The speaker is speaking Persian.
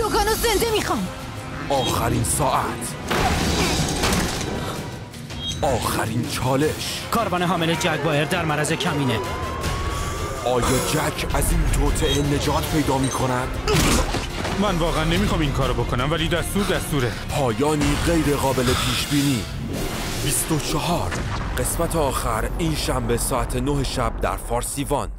دوگانو زنده میخوام. آخرین ساعت، آخرین چالش. کاروان حامل جگوایر در معرض کمینه. آیا جک از این توطئه نجات پیدا میکند؟ من واقعا نمیخوام این کارو بکنم، ولی دستوره. پایانی غیر قابل پیش بینی. 24 قسمت آخر این شنبه ساعت 9 شب در فارسیوان.